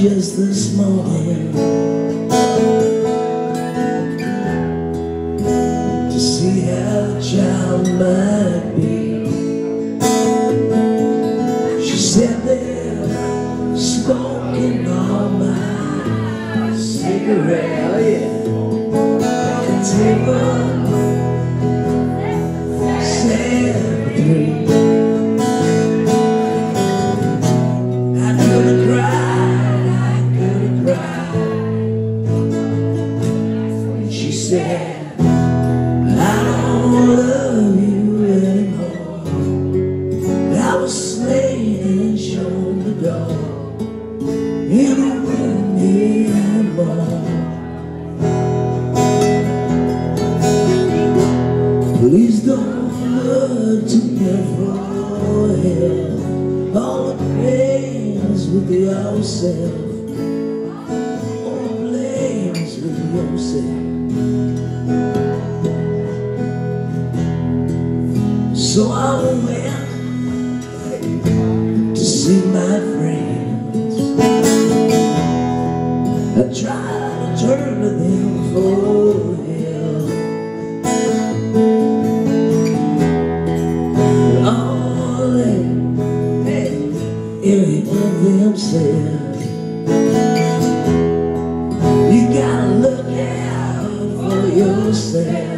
just this morning to see how the child might be. She sat there smoking all my cigarette, oh yeah, at the table, 7-3. She said, I don't love you anymore. I was slain and shown the door. You don't want me anymore. Please don't look to me for help. All the pains with yourself. All the blames with yourself. So I went to see my friends. I tried to turn to them for help, but all any of them said, you gotta look out for yourself.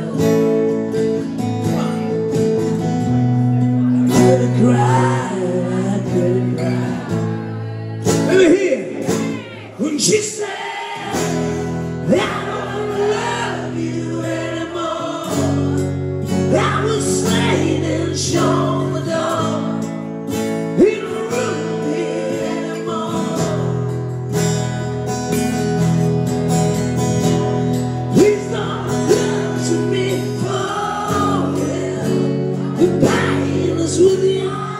I couldn't cry. Let me hear when she said, I don't love you anymore. I was slain and shown the door. You don't rule me anymore. Please don't come to me for help. The pain is with you.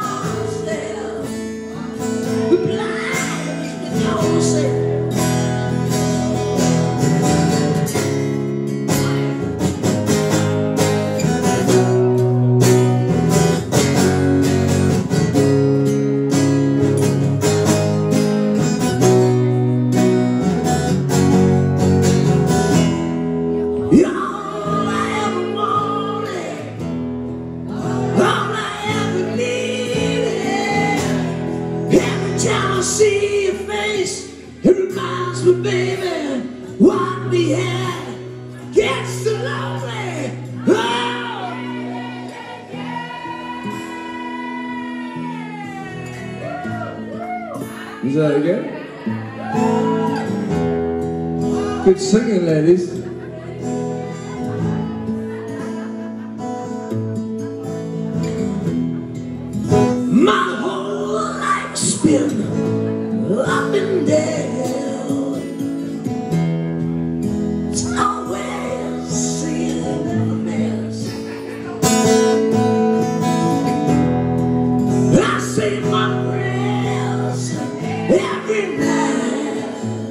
The blind with yourself. You're all I ever wanted, all I ever needed. Every time I see your face, it reminds me, baby, what we had gets so lonely. Oh. Is that again? Good singing, ladies. My whole life's been up and down. It's always seeing a mess. I say my prayers every night,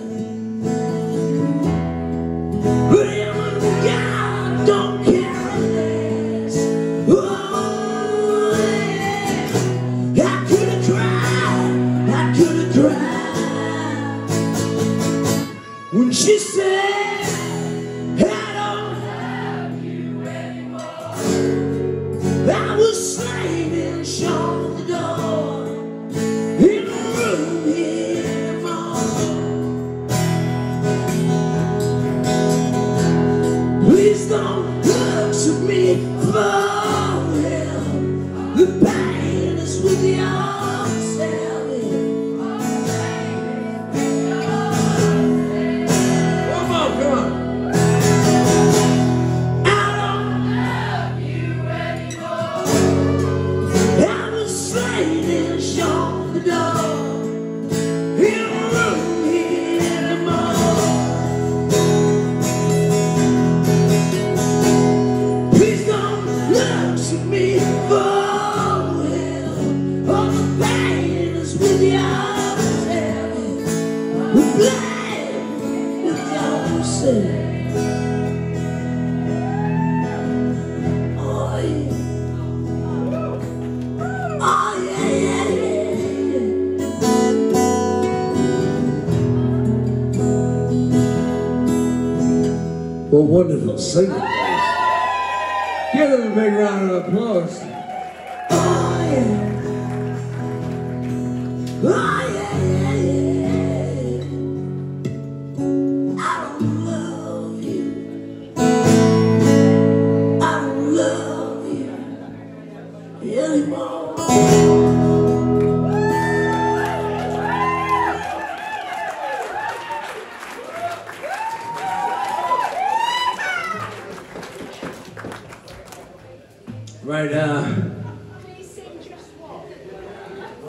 but even God don't care less. Oh, yeah. I could have cried when she said, I don't love you anymore. I was slain and shown the door. In the room anymore. Please don't look to me for help. The pain is with yourself. Good singing, please. Give them a big round of applause. Oh, yeah.